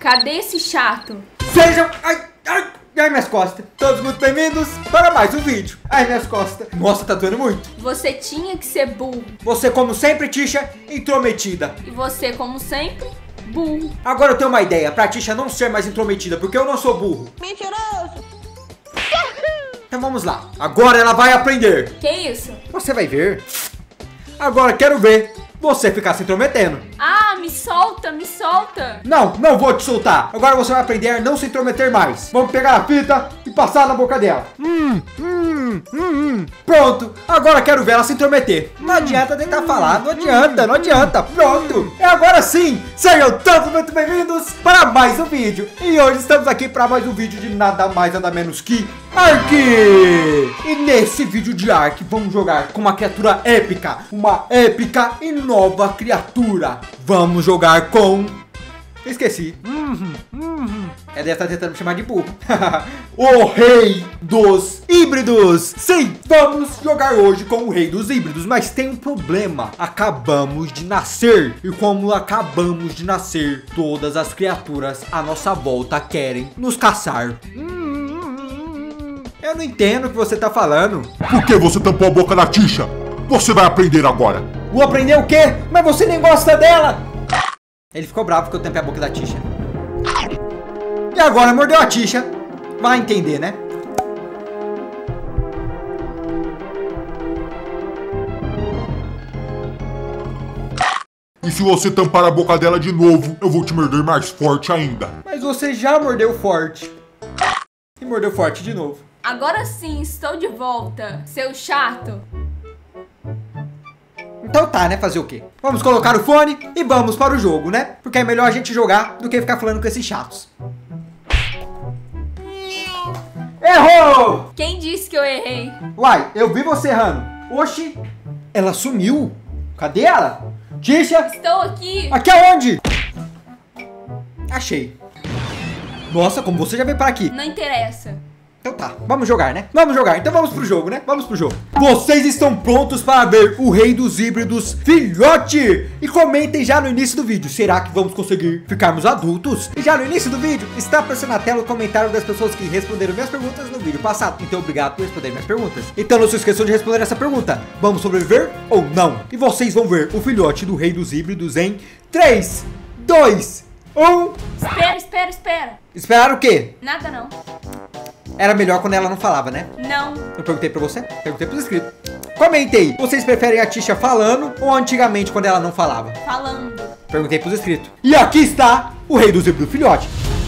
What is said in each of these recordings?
Cadê esse chato? Sejam... Ai, minhas costas. Todos muito bem-vindos para mais um vídeo. Ai, minhas costas. Nossa, tá doendo muito. Você tinha que ser burro. Você, como sempre, Tisha, intrometida. E você, como sempre, burro. Agora eu tenho uma ideia pra Tisha não ser mais intrometida, porque eu não sou burro. Mentiroso! Então vamos lá. Agora ela vai aprender. Que isso? Você vai ver. Agora quero ver você ficar se intrometendo. Ah, me solta, me solta. Não vou te soltar. Agora você vai aprender a não se intrometer mais. Vamos pegar a fita e passar na boca dela. Pronto. Agora quero ver ela se intrometer. Não adianta tentar falar. Não adianta. Pronto. E agora sim. Sejam todos muito bem-vindos para mais um vídeo. E hoje estamos aqui para mais um vídeo de nada mais nada menos que Ark. E nesse vídeo de Ark vamos jogar com uma criatura épica. Uma épica e nova criatura. Vamos jogar com... Esqueci. Ela deve estar tentando me chamar de burro. O rei dos híbridos. Sim, vamos jogar hoje com o rei dos híbridos. Mas tem um problema. Acabamos de nascer. E como acabamos de nascer, todas as criaturas à nossa volta querem nos caçar. Eu não entendo o que você tá falando. Por que você tampou a boca da Tisha? Você vai aprender agora. Vou aprender o quê? Mas você nem gosta dela. Ele ficou bravo porque eu tampei a boca da Tisha. E agora mordeu a Tisha. Vai entender, né? E se você tampar a boca dela de novo, eu vou te morder mais forte ainda. Mas você já mordeu forte. E mordeu forte de novo. Agora sim, estou de volta, seu chato. Então tá, né? Fazer o quê? Vamos colocar o fone e vamos para o jogo, né? Porque é melhor a gente jogar do que ficar falando com esses chatos. Errou! Quem disse que eu errei? Uai, eu vi você errando. Oxi, ela sumiu. Cadê ela? Tisha? Estou aqui. Aqui aonde? Achei. Nossa, como você já veio para aqui. Não interessa. Então tá, vamos jogar, né? Vamos jogar, então vamos pro jogo, né? Vamos pro jogo. Vocês estão prontos para ver o rei dos híbridos filhote? E comentem já no início do vídeo, será que vamos conseguir ficarmos adultos? E já no início do vídeo, está aparecendo na tela o comentário das pessoas que responderam minhas perguntas no vídeo passado. Então obrigado por responder minhas perguntas. Então não se esqueçam de responder essa pergunta. Vamos sobreviver ou não? E vocês vão ver o filhote do rei dos híbridos em 3, 2, 1... Espera. Esperar o quê? Nada não. Era melhor quando ela não falava, né? Não. Eu perguntei pra você? Perguntei pros inscritos. Comentei. Vocês preferem a Tisha falando ou antigamente quando ela não falava? Falando. Perguntei pros inscritos. E aqui está o rei dos híbridos filhote.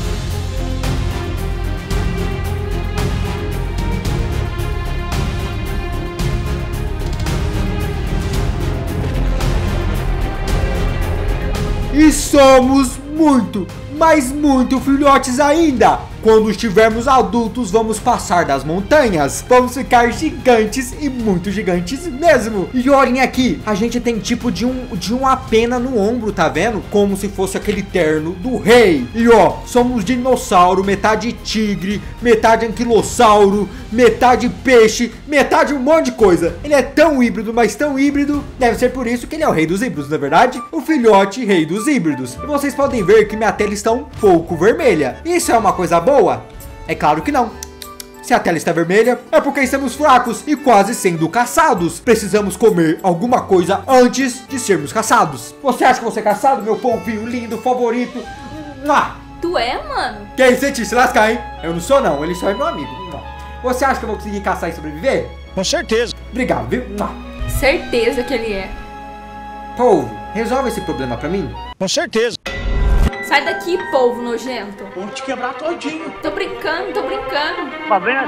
E somos muito, mas muito filhotes ainda. Quando estivermos adultos, vamos passar das montanhas. Vamos ficar gigantes e muito gigantes mesmo. E olhem aqui, a gente tem tipo de uma pena no ombro, tá vendo? Como se fosse aquele terno do rei. E ó, somos dinossauro, metade tigre, metade anquilossauro, metade peixe, metade um monte de coisa. Ele é tão híbrido, mas tão híbrido, deve ser por isso que ele é o rei dos híbridos, não é verdade? O filhote rei dos híbridos. E vocês podem ver que minha tela está um pouco vermelha. Isso é uma coisa boa? É claro que não. Se a tela está vermelha, é porque estamos fracos e quase sendo caçados. Precisamos comer alguma coisa antes de sermos caçados. Você acha que você é caçado, meu povinho lindo, favorito? Tu é, mano? Quem sente se lascar, hein? Eu não sou não, ele só é meu amigo. Você acha que eu vou conseguir caçar e sobreviver? Com certeza. Obrigado, viu? Certeza que ele é. Povo, resolve esse problema pra mim? Com certeza. Sai daqui, polvo nojento. Vou te quebrar todinho. Tô brincando. Problema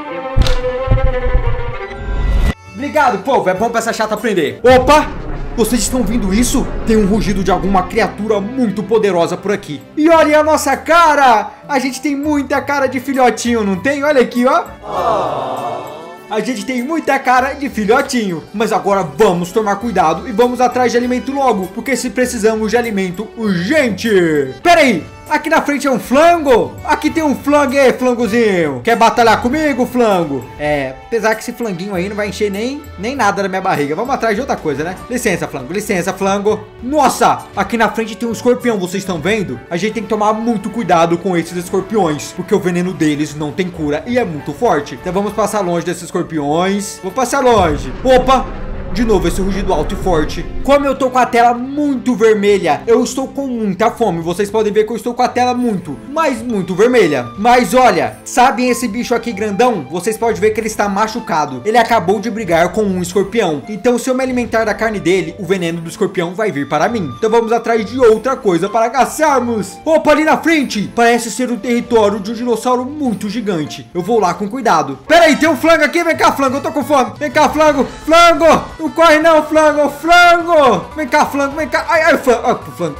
seu. Obrigado, povo. É bom pra essa chata aprender. Opa! Vocês estão ouvindo isso? Tem um rugido de alguma criatura muito poderosa por aqui. E olha a nossa cara! A gente tem muita cara de filhotinho, não tem? Olha aqui, ó. A gente tem muita cara de filhotinho. Mas agora vamos tomar cuidado e vamos atrás de alimento logo. Porque se precisamos de alimento urgente. Pera aí, Aqui na frente é um flango. Aqui tem um flango. E aí, flangozinho? Quer batalhar comigo, flango? Apesar que esse flanguinho aí não vai encher nem nada na minha barriga. Vamos atrás de outra coisa, né? Licença, flango. Licença, flango. Nossa, aqui na frente tem um escorpião, vocês estão vendo? A gente tem que tomar muito cuidado com esses escorpiões, porque o veneno deles não tem cura e é muito forte. Então vamos passar longe desses escorpiões. Vou passar longe. Opa! De novo esse rugido alto e forte. Como eu tô com a tela muito vermelha, eu estou com muita fome. Vocês podem ver que eu estou com a tela muito vermelha. Mas olha, sabem esse bicho aqui grandão? Vocês podem ver que ele está machucado. Ele acabou de brigar com um escorpião. Então se eu me alimentar da carne dele, o veneno do escorpião vai vir para mim. Então vamos atrás de outra coisa para caçarmos. Opa, ali na frente, parece ser o território de um dinossauro muito gigante. Eu vou lá com cuidado. Pera aí, tem um flango aqui. Vem cá, flango, eu tô com fome. Vem cá, flango. Flango! Não corre não, flango, flango! Vem cá, flango, vem cá. Ai, flango.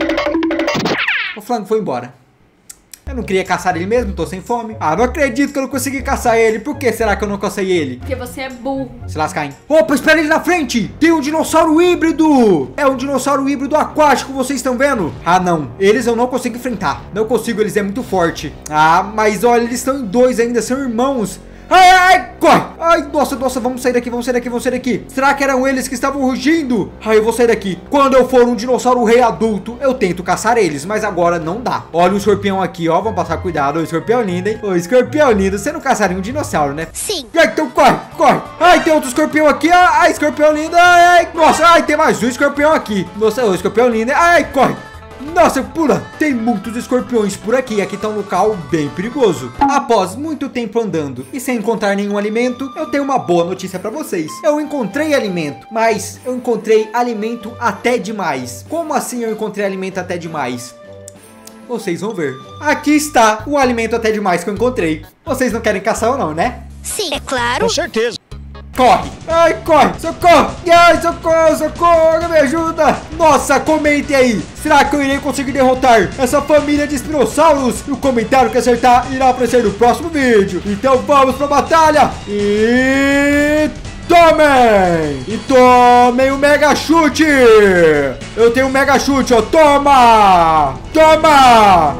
O flango foi embora. Eu não queria caçar ele mesmo, tô sem fome. Ah, não acredito que eu não consegui caçar ele. Por que será que eu não cacei ele? Porque você é burro. Se lascar, hein? Opa, espera ele na frente. Tem um dinossauro híbrido. É um dinossauro híbrido aquático, vocês estão vendo? Ah, não. Eles eu não consigo enfrentar. Não consigo, eles é muito forte. Ah, mas olha, eles estão em dois ainda, são irmãos. Ai, corre! Ai, nossa, vamos sair daqui. Será que eram eles que estavam rugindo? Ai, eu vou sair daqui. Quando eu for um dinossauro rei adulto, eu tento caçar eles, mas agora não dá. Olha o escorpião aqui, ó, vamos passar cuidado. O escorpião lindo, hein? O escorpião lindo, você não caçaria um dinossauro, né? Sim. Ai, então corre. Ai, tem outro escorpião aqui, ai, escorpião lindo, ai, nossa, ai, tem mais um escorpião aqui. Nossa, o escorpião lindo, ai, corre. Nossa, pula! Tem muitos escorpiões por aqui. Aqui tá um local bem perigoso. Após muito tempo andando e sem encontrar nenhum alimento, eu tenho uma boa notícia pra vocês. Eu encontrei alimento, mas eu encontrei alimento até demais. Como assim eu encontrei alimento até demais? Vocês vão ver. Aqui está o alimento até demais que eu encontrei. Vocês não querem caçar ou não, né? Sim, é claro. Com certeza. Corre! Ai, corre! Socorro! Ai, socorro! Me ajuda! Nossa, comente aí! Será que eu irei conseguir derrotar essa família de espinossauros? No comentário que acertar irá aparecer no próximo vídeo. Então vamos pra batalha! E tomem! E tomem o mega chute! Eu tenho um mega chute, ó! Toma! Toma!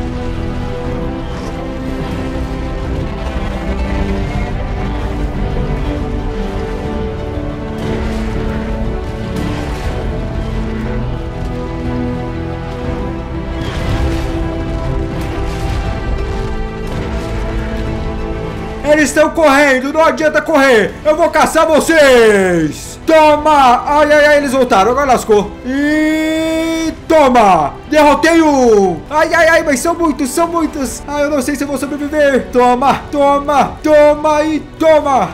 Eles estão correndo, não adianta correr. Eu vou caçar vocês. Toma. Ai, eles voltaram, agora lascou. E toma. Derrotei um. Ai, mas são muitos. Ai, eu não sei se eu vou sobreviver. Toma e toma.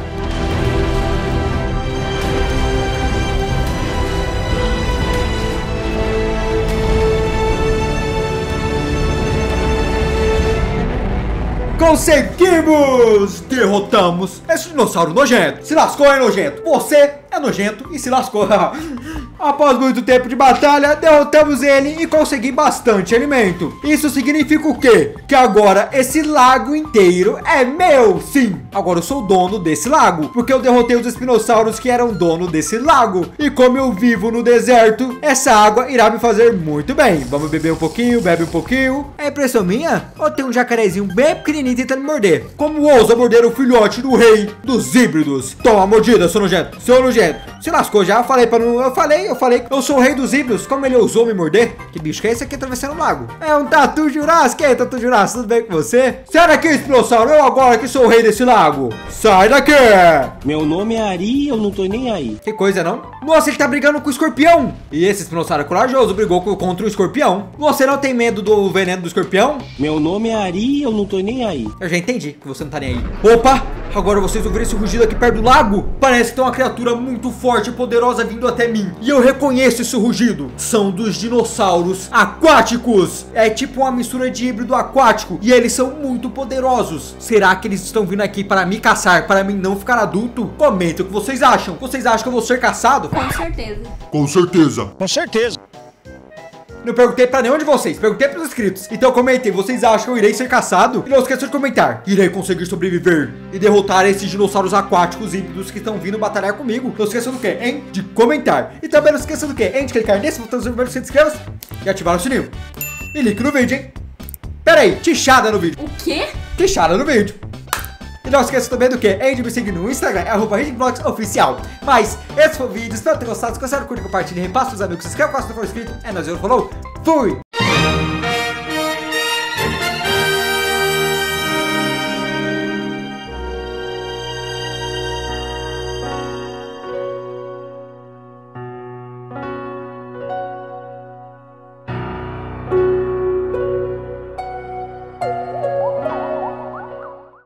Conseguimos! Derrotamos esse dinossauro nojento. Se lascou, é nojento. Você é nojento e se lascou. Após muito tempo de batalha, derrotamos ele e consegui bastante alimento. Isso significa o quê? Que agora esse lago inteiro é meu. Sim, agora eu sou dono desse lago, porque eu derrotei os espinossauros que eram dono desse lago. E como eu vivo no deserto, essa água irá me fazer muito bem. Vamos beber um pouquinho, bebe um pouquinho. É impressão minha? Ou tem um jacarezinho bem pequenininho tentando me morder? Como ousa morder o filhote do rei dos híbridos? Toma, mordida, seu nojento. Se lascou já, eu falei pra não... Eu falei que eu sou o rei dos híbridos. Como ele ousou me morder? Que bicho que é esse aqui atravessando o lago? É um tatu jurássico. Ei, tatu jurássico, tudo bem com você? Sai daqui, espinossauro. Eu agora que sou o rei desse lago. Sai daqui. Meu nome é Ari, eu não tô nem aí. Que coisa, não? Nossa, ele tá brigando com o escorpião. E esse espinossauro corajoso brigou contra o escorpião. Você não tem medo do veneno do escorpião? Meu nome é Ari, eu não tô nem aí. Eu já entendi que você não tá nem aí. Opa! Agora vocês ouviram esse rugido aqui perto do lago? Parece que tem uma criatura muito forte e poderosa vindo até mim. E eu reconheço esse rugido. São dos dinossauros aquáticos. É tipo uma mistura de híbrido aquático. E eles são muito poderosos. Será que eles estão vindo aqui para me caçar, para mim não ficar adulto? Comenta o que vocês acham. Vocês acham que eu vou ser caçado? Com certeza. Com certeza. Com certeza. Não perguntei pra nenhum de vocês, perguntei pros inscritos. Então comentei, vocês acham que eu irei ser caçado? E não esqueçam de comentar. Irei conseguir sobreviver e derrotar esses dinossauros aquáticos híbridos que estão vindo batalhar comigo. Não esqueçam do que, hein? De comentar. E também não esqueçam do que, hein? De clicar nesse botãozinho vermelho, se inscreva e ativar o sininho. E link no vídeo, hein? Pera aí, tichada no vídeo. O quê? Tichada no vídeo. E não esqueça também do que? De me seguir no Instagram, @RedVlogsOficial. Mas esse foi o vídeo, espero ter gostado. Se gostaram, curte, compartilhe, repasse pros amigos, se inscreva, caso não for inscrito. É nóis, eu falou, fui!